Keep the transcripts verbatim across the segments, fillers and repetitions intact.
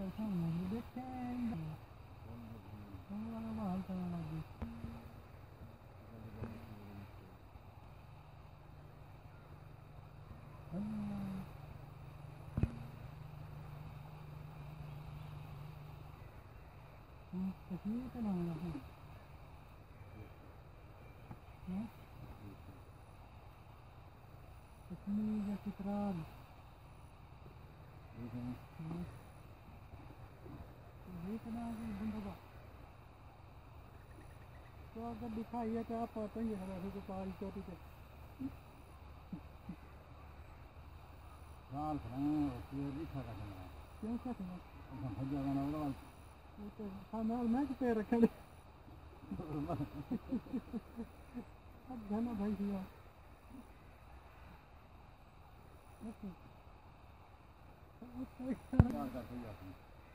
कश्मीर का नाम है कश्मीर या चित्राल बंदा तो अगर दिखाई है तो आप आते ही हमारे को पहाड़ी चोटी पे साल खड़ा दिखा का चला क्यों क्या था हम भजा बना वाला तो हम और मैं पे रखे अब घना भाई दिया यार का सही है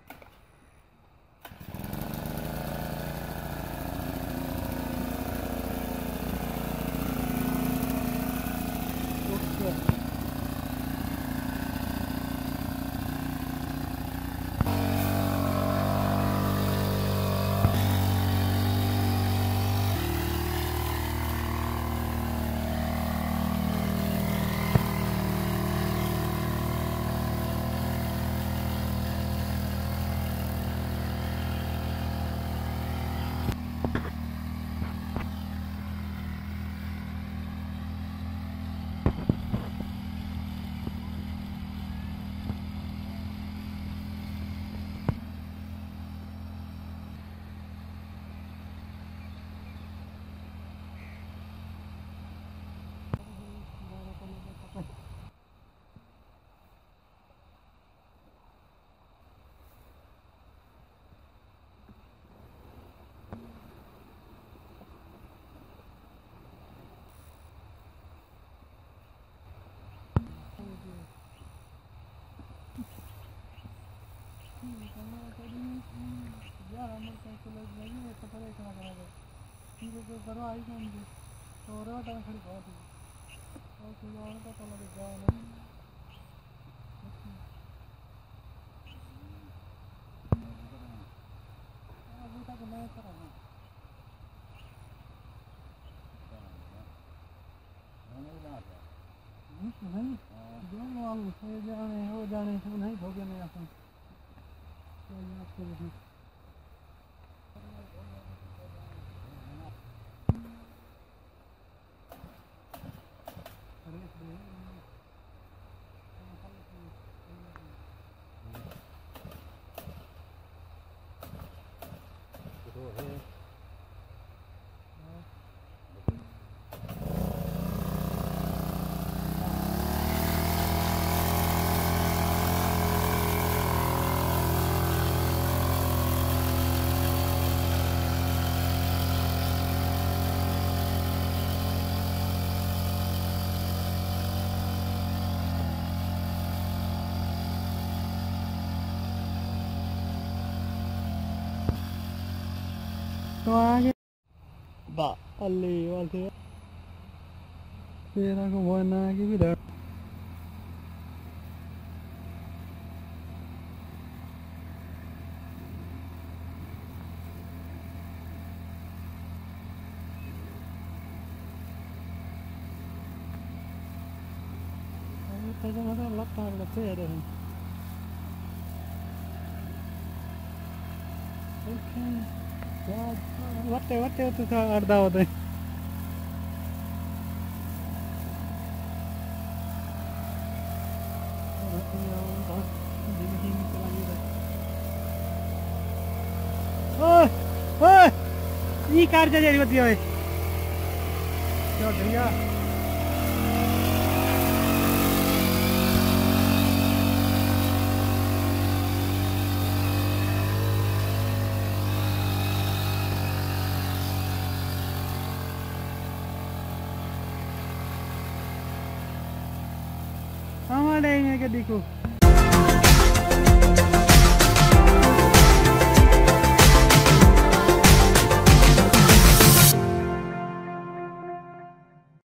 यार हमारे पास तो लोग नहीं है तो परे कहाँ कहाँ गए ठीक है जो करो आई कौन दी तो और टाइम खड़ी बहुत है और फिर और का तो लगे जाए नहीं अभी तक नहीं करा है नहीं जो मालूम है जाने हो जाने से नहीं हो गया नहीं अपन तो ये आपको तो आगे बा अल्ले वाले तेरा को वो ना आगे भी डर अभी तो लगता है लगते हैं ओके वट्टे वट्टे तो था अर्धा होते ओए ओए ये कार जा रही होती है क्या भैया हमारे गड्डी को